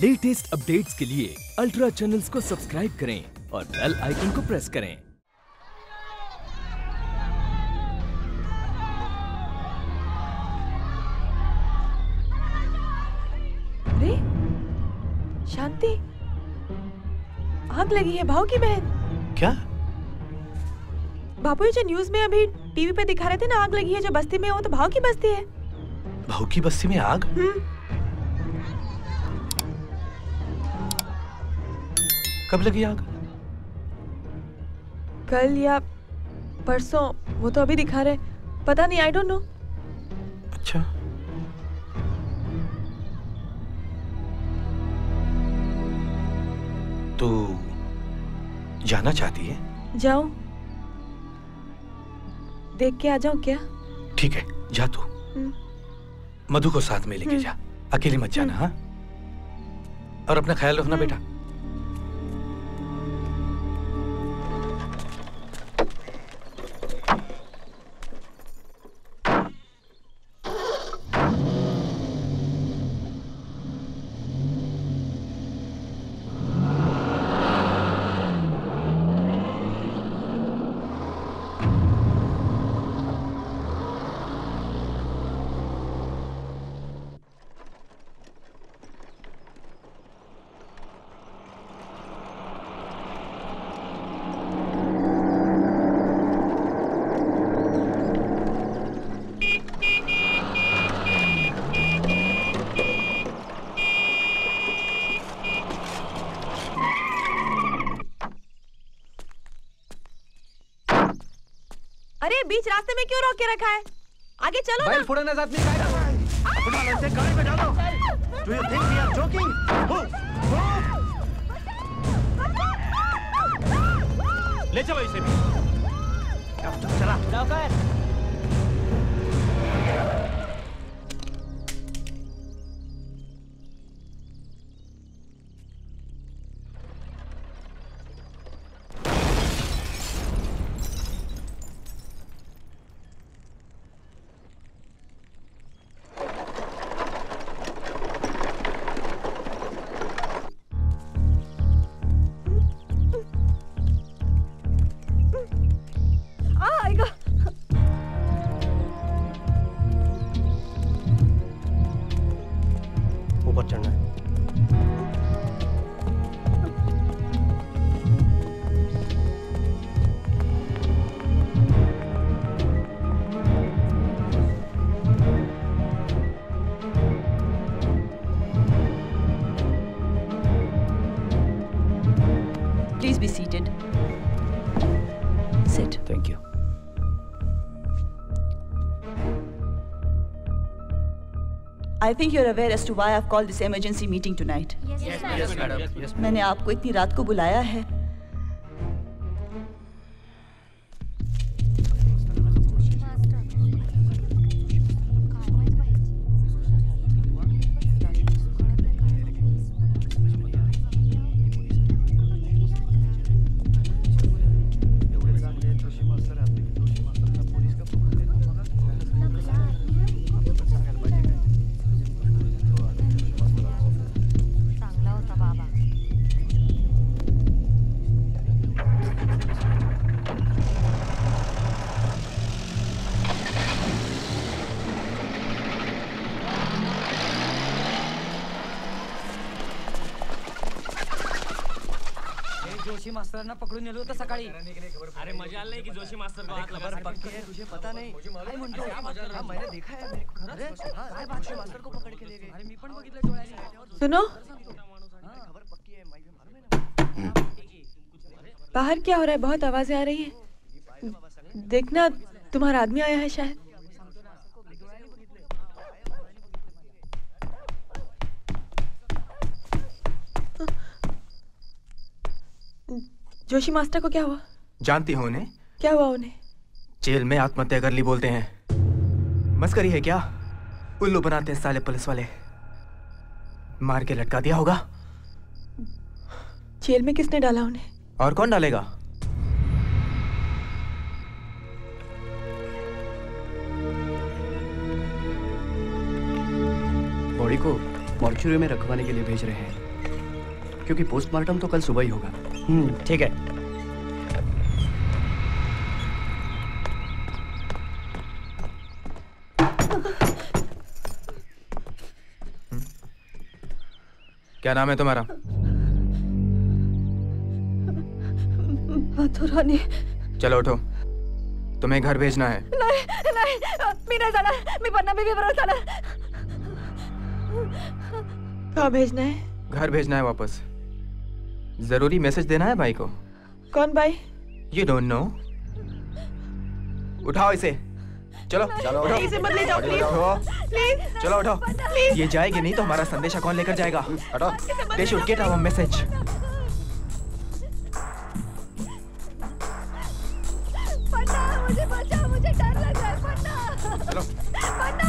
Latest updates के लिए ultra channels को सब्सक्राइब करें और बेल आइकन को प्रेस करें। अरे शांति, आग लगी है भाव की बहन। क्या? बापू जो न्यूज में अभी टीवी पे दिखा रहे थे ना, आग लगी है जो बस्ती में, वो तो भाव की बस्ती है। भाव की बस्ती में आग? कब लगी आग? कल या परसों, वो तो अभी दिखा रहे, पता नहीं, आई डोंट नो। अच्छा, तो जाना चाहती है? जाऊं? देख के आ जाऊं क्या? ठीक है, जा तू। मधु को साथ में लेके जा, अकेली मत जाना। हाँ, और अपना ख्याल रखना बेटा। बीच रास्ते में क्यों रोक के रखा है? आगे चलो ना। फोड़ने जात नहीं गाड़ी पे डालो। Do you think we are joking? ले चलो इसे भी। चला। जाओ कर। I think you're aware as to why I've called this emergency meeting tonight. Yes, madam. Yes, मैंने आपको इतनी रात को बुलाया है। मास्टरांना पकडून नेलं होतं सकाळी। अरे मजाल नहीं कि जोशी मास्टर को हाथ लगा। खबर पक्की है, तुझे पता नहीं? काय म्हणतो? हां, मैंने देखा है, मेरे को खरंच काय बात है, मास्टर को पकड़ के ले गए। अरे मी पण बघितलं डोळ्यांनी। सुनो, खबर पक्की है, मैं मालूम है ना। बाहर क्या हो रहा है? बहुत आवाजें आ रही हैं। देखना, तुम्हारा आदमी आया है शायद। जोशी मास्टर को क्या हुआ? जानती हो उन्हें? क्या हुआ उन्हें? जेल में आत्महत्या कर ली बोलते हैं। मस्करी है क्या? उल्लू बनाते हैं साले पुलिस वाले। मार के लटका दिया होगा। जेल में किसने डाला उन्हें? और कौन डालेगा? बॉडी को मॉर्चुरी में रखवाने के लिए भेज रहे हैं। क्योंकि पोस्टमार्टम तो कल सुबह ही होगा। ठीक है। क्या नाम है तुम्हारा? मधुरानी। चलो उठो, तुम्हें घर भेजना है। नहीं नहीं, मैं नहीं जाना, मैं पन्ना में भी बरस जाना। कहाँ भेजना है? घर भेजना है वापस। जरूरी मैसेज देना है भाई को। कौन भाई? You don't know? उठाओ इसे। चलो चलो उठो। इसे मत ले जाओ प्लीज। प्लीज चलो उठो। प्लीज। ये जाएगी नहीं तो हमारा संदेशा कौन लेकर जाएगा? हटो। They should get our message. पन्ना, मुझे बचा, मुझे डर लग रहा है पन्ना। चलो। पन्ना।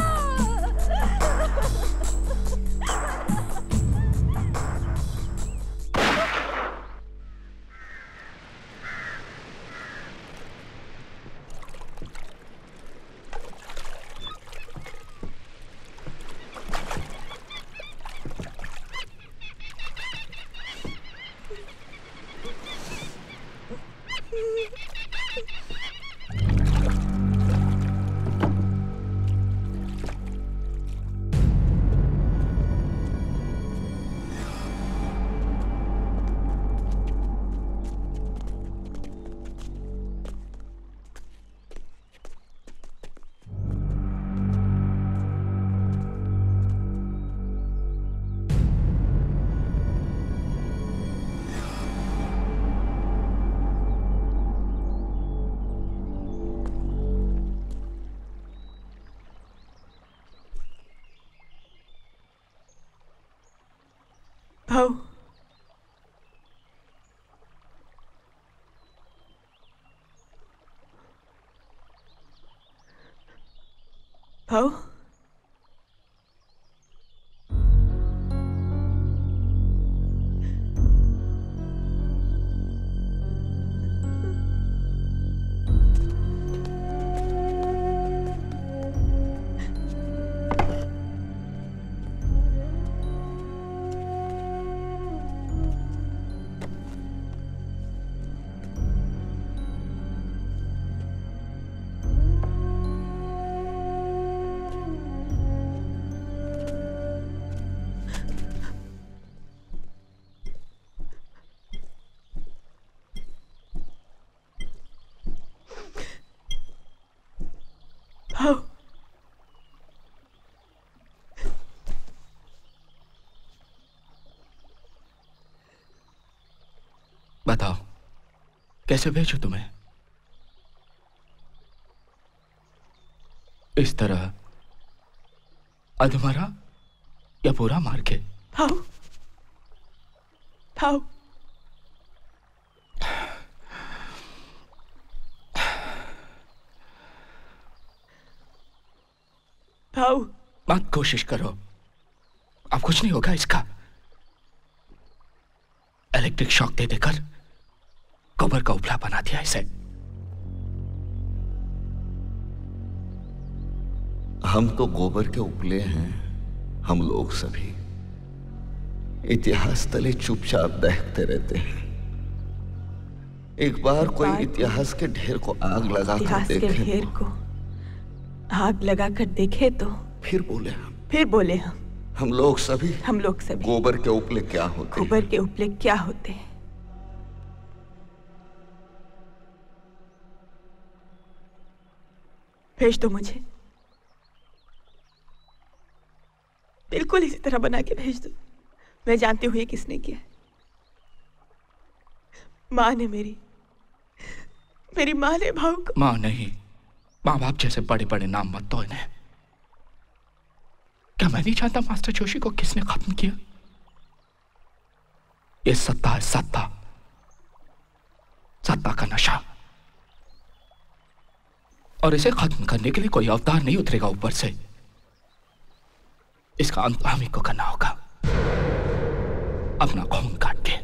भाऊ, भाऊ, भाऊ, बताओ कैसे भेजूं तुम्हें? इस तरह अधमरा या पूरा मार के? भाऊ, भाऊ, भाऊ, मत कोशिश करो, अब कुछ नहीं होगा इसका। इलेक्ट्रिक शॉक दे देकर गोबर का उपला बना दिया इसे। हम तो गोबर के उपले हैं, हम लोग सभी इतिहास तले चुपचाप देखते रहते हैं। एक बार कोई इतिहास के ढेर को आग लगाकर देखे, इतिहास के ढेर को आग लगाकर देखे तो फिर बोले हम लोग सभी गोबर के उपले क्या होते? गोबर के उपले क्या होते हैं? भेज दो मुझे, बिल्कुल इसी तरह बना के भेज दो। मैं जानती हूँ ये किसने किया। माँ ने मेरी माँ ने भाव को। माँ नहीं, माँ बाप जैसे बड़े बड़े नाम मत दो इन्हें। क्या मैं नहीं जानता मास्टर जोशी को किसने खत्म किया? ये सत्ता है, सत्ता का नशा। और इसे खत्म करने के लिए कोई अवतार नहीं उतरेगा ऊपर से। इसका अंत हम ही को करना होगा, अपना खून काट के।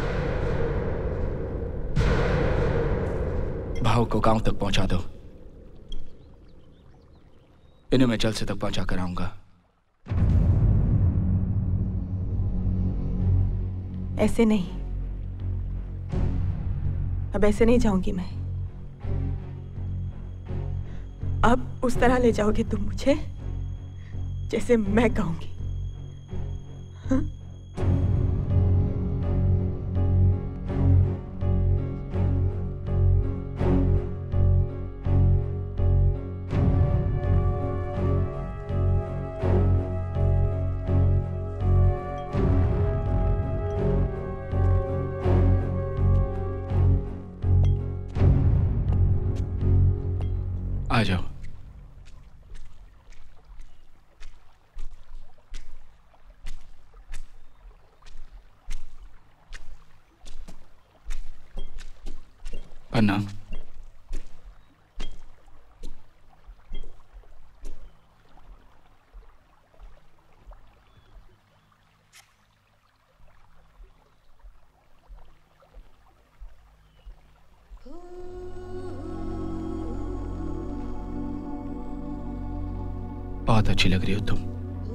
भाव को गांव तक पहुंचा दो, इन्हें मैं जल्द से तक पहुंचा कर आऊंगा। ऐसे नहीं, अब ऐसे नहीं जाऊंगी मैं। अब उस तरह ले जाओगे तुम मुझे जैसे मैं कहूंगी। हाँ? आ जाओ। पन्ना, बहुत अच्छी लग रही हो तुम।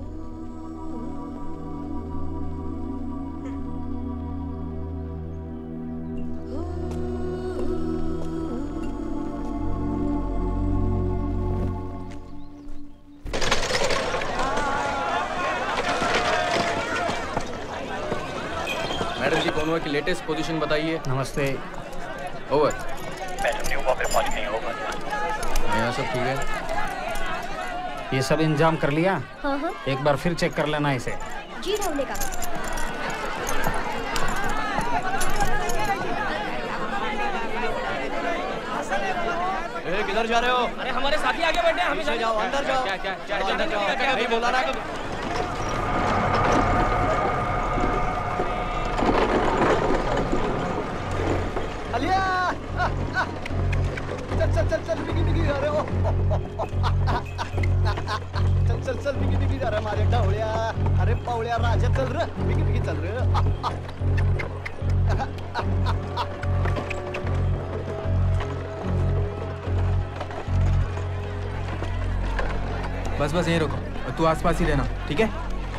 मैडम जी, कॉन्वॉय की लेटेस्ट पोजीशन बताइए। नमस्ते। ओवर। मैडम न्यू पे पहुंच गई। ओवर। यहाँ सब ठीक है? ये सब इंतजाम कर लिया? हाँ हाँ। एक बार फिर चेक कर लेना इसे। जी ढूंढने का। किधर जा रहे हो? अरे हमारे साथी आगे बैठे हैं, हमें जाओ, अंदर जाओ। क्या अंदर जाओ, अभी बोला ना। अलिया, चल बिगी जा रहे हो। चल बिगी जा रहे हमारे ढवळ्या। अरे पावळ्या राजा, चल रे, बिगी चल रे। बस यहीं रुको और तू आसपास ही रहना, ठीक है?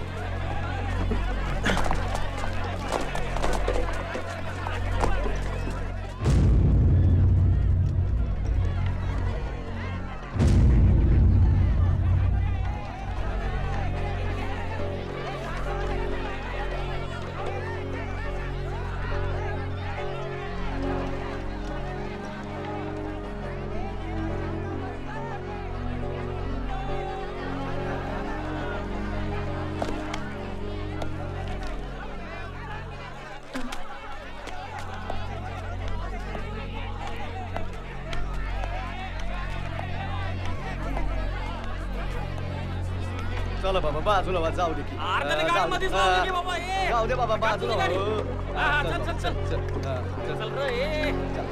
चलो बाबा, बाजूला जाऊ दे की. जाऊ दे बाबा, बाजूला. चल रे.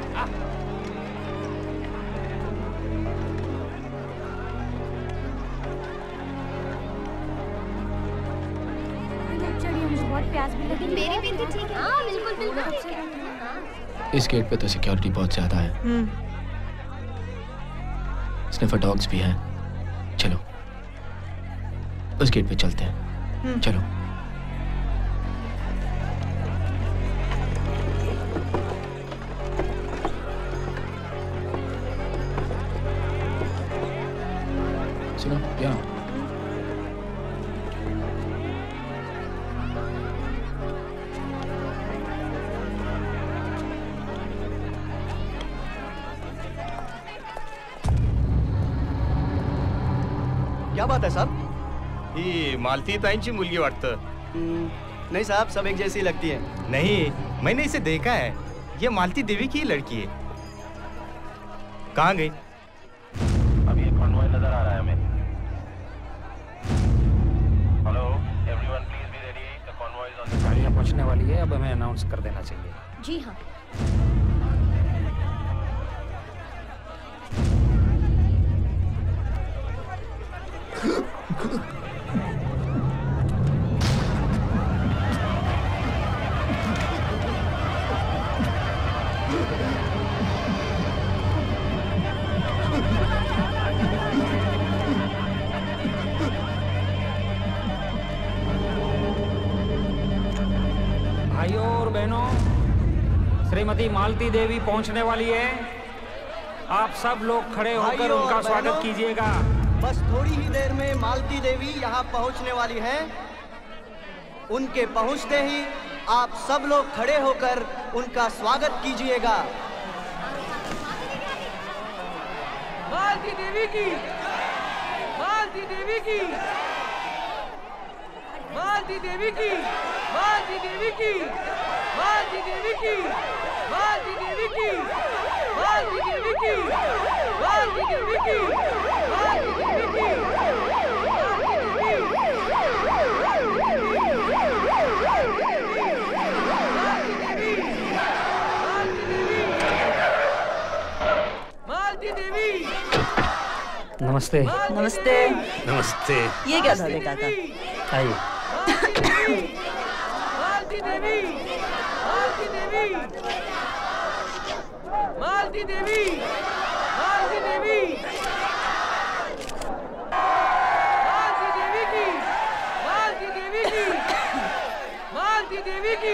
मेरी भी तो ठीक है। हाँ बिल्कुल बिल्कुल। इस गेट पे तो सिक्योरिटी बहुत ज्यादा है। स्निफर डॉग्स भी हैं। चलो उस गेट पे चलते हैं। चलो। सुनो क्या? क्या बात है साहब? ही मालती ताईंची मुलगी वाटतं। नहीं साहब, सब एक जैसी लगती है। नहीं, मैंने इसे देखा है। ये मालती देवी की लड़की है। कहाँ गई? अभी एक कॉन्वॉय नजर आ रहा है हमें। Hello, everyone please be ready. The convoy is on the गाड़ियाँ पहुँचने वाली है, अब हमें अनाउंस कर देना चाहिए। जी हाँ। भाइयों और बहनों, श्रीमती मालती देवी पहुंचने वाली है। आप सब लोग खड़े होकर उनका स्वागत कीजिएगा। बस थोड़ी ही देर में मालती देवी यहाँ पहुँचने वाली है। उनके पहुँचते ही आप सब लोग खड़े होकर उनका स्वागत कीजिएगा। मालती देवी की, मालती देवी की, मालती देवी की, मालती देवी की, मालती देवी की, मालती देवी की, मालती देवी की, मालती देवी की, मालती देवी की, मालती देवी। नमस्ते। नमस्ते। नमस्ते। ये क्या था देखा था? आइए। मालती देवी, मालती देवी, मालती देवी, मालती देवी, मालती देवी की, मालती देवी की, मालती देवी की।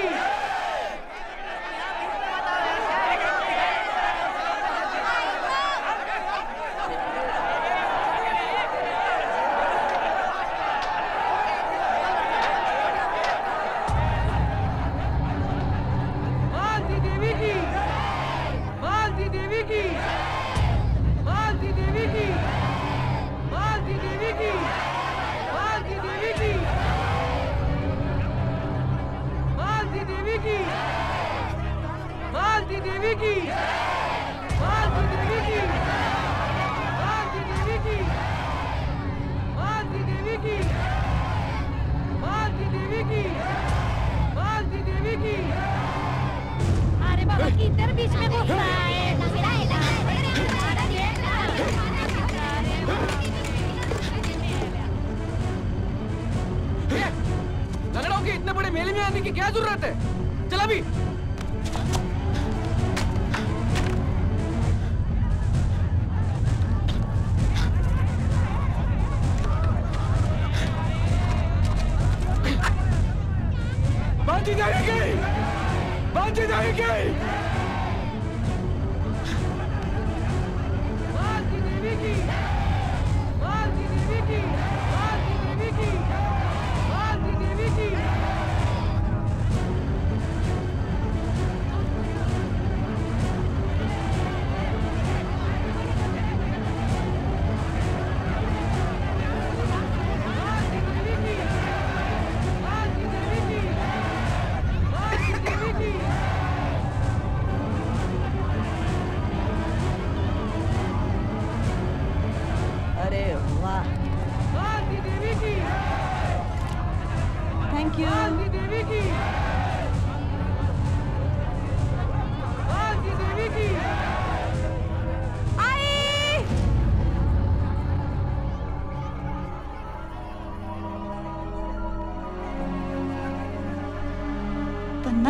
पन्ना?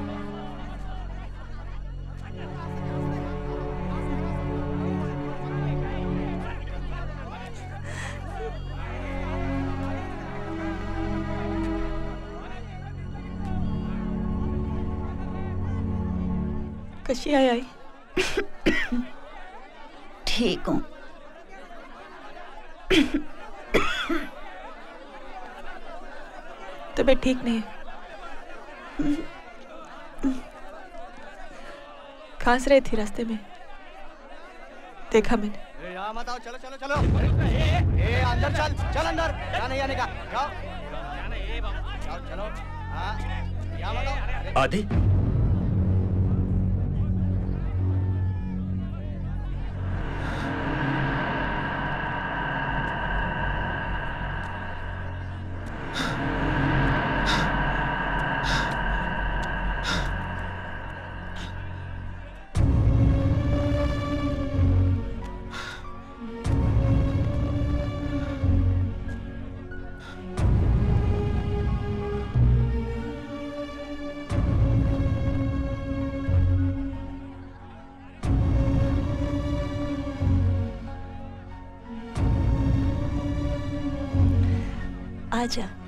कशी आहे आई? ठीक हूँ। तबीयत ठीक नहीं है। खांस रही थी रास्ते में, देखा मैंने। यहाँ मत आओ, चलो चलो चलो। अंदर चल, चल अंदर। यहाँ नहीं आने का, जाओ। जाओ चलो। हाँ, यहाँ मत आओ। आदि, आजा।